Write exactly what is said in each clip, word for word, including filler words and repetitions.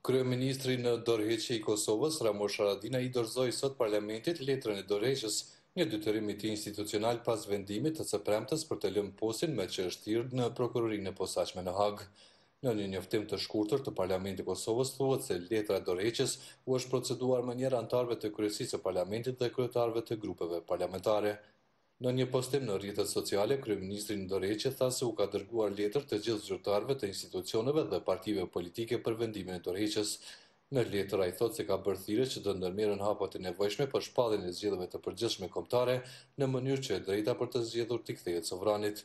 Kryeministri në dorëheqje i Kosovës, Ramush Haradinaj, i dorëzoi sot Parlamentit letrën e dorëheqjes një detyrim i tij institucional pas vendimit të së premtes për të lënë postin me çështëtirë në prokurorinë e posaçme në Hag. Në një njoftim të shkurtër të Parlamentit të Kosovës thuhet se letra e dorëheqjes u është proceduar më njëherë anëtarëve të kryesisë së Parlamentit dhe kryetarëve të grupeve parlamentare. Në një postim në rrjetet sociale, kryeministri në dorëheqje tha se u ka dërguar letër të gjithë zyrtarëve të institucioneve dhe partive politike për vendimin e dorëheqjes. Në letër ai thotë se ka bërë thirrje që të ndërmerren hapat e nevojshme për shpalljen e zgjedhjeve të përgjithshme kombëtare në mënyrë që e drejta për të zgjedhur t'i kthehet sovranit.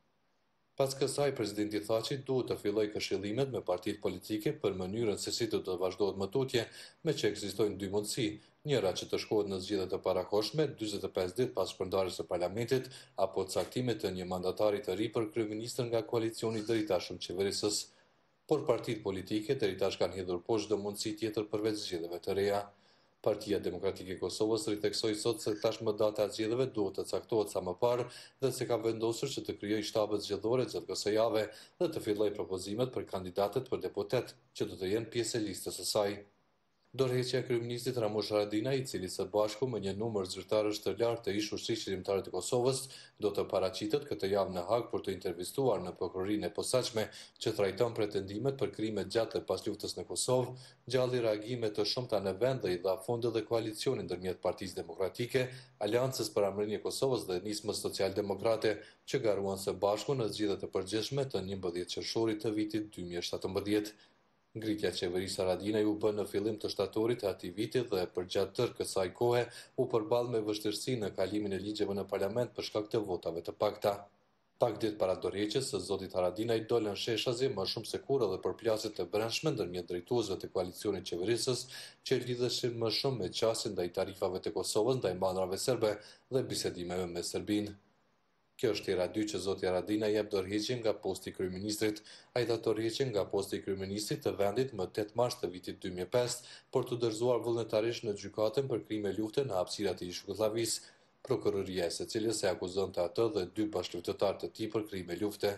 Pas kësaj, presidenti tha që duhet të filloj këshillimet me partitë politike për mënyrën se si do të vazhdohet më tutje, me që ekzistojnë dy mundësi, njëra që të shkohet në zgjedhje të parakohshme njëzet e pesë ditë pas shpërndarjes së parlamentit, apo caktimit të një mandatari të ri për kryeministër nga koalicioni dëritashëm qeverisës. Por partitë politike deritash kanë hedhur poshtë çdo mundësi tjetër përveç zgjedhjeve të reja. Partia Demokratike e Kosovës riteksoi sot se tashmë data e zgjedhjeve duhet të caktohet sa më parë dhe se ka vendosur që të krijojë shtabet zgjedhore gjatë kësaj jave dhe të fillojë propozimet për kandidatët për deputet, që do të jenë pjesë e listës së saj. Dorëheqja e kryeministit Ramush Haradinaj, i cili së bashku me një numër zyrtarësh të lartë të ish ushtrisë qëndrimtare të Kosovës, do të paraqitet këtë javë në Hag për të intervistuar në prokurorinë e posaçme që trajton pretendimet për krimet gjatë dhe pas luftës në Kosovë, gjalli reagime të shumta në vend dhe i dha fondi dhe koalicioni ndërmjet Partisë Demokratike, Aleancës për Armërinë e Kosovës dhe Nismës Social-Demokrate, që garuan së bashku në zgjedhjet e përgjithshme të njëmbëdhjetë qershorit të vitit dy mijë e shtatëmbëdhjetë. Ngritja e qeverisë Haradinaj u bë në fillim të shtatorit të atij viti dhe përgjatë tërë kësaj kohe u përball me vështirësi në kalimin e ligjeve në parlament për shkak të votave të pakta. Pak ditë para dorëheqjes së zotit Haradinaj dolën sheshazi më shumë se kurrë dhe përplasje të brendshme ndërmjet drejtuesve të koalicionit qeverisës që lidheshin më shumë me qasjen ndaj tarifave të Kosovës ndaj mandrave serbe dhe bisedimeve me Serbinë. Kjo është hera e dytë që zoti Haradinaj jep dorëheqje nga posti i kryeministrit. Ai dha dorëheqje nga posti i kryeministrit të vendit më tetë mars të vitit dy mijë e pesë por të dorëzuar vullnetarisht në gjykatën për krime lufte në hapësirat e Jugosllavisë. Prokuroria e secilës e akuzonte atë dhe dy bashkëluftëtarë të tij për krime lufte.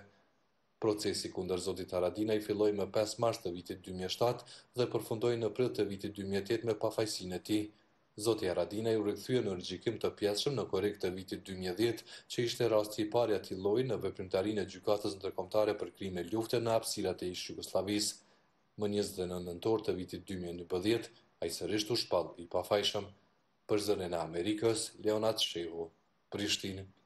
Procesi kundër zotit Haradinaj filloi më pesë mars të vitit dy mijë e shtatë dhe përfundoi në prill të vitit dy mijë e tetë me pafajësinë e tij. Zoti Haradinaj u rikthye në gjykim të pjesshëm në korrik të vitit dy mijë e dhjetë, që ishte rasti i parë i atij lloji në veprimtarinë e gjykatës ndërkombëtare për krime lufte në hapësirat e Jugosllavisë. Më njëzet e nëntë nëntor të vitit dy mijë e njëmbëdhjetë, ai sërish u shpall i pafajshëm. Për Zërin e Amerikës, Leonard Shehu, Prishtinë.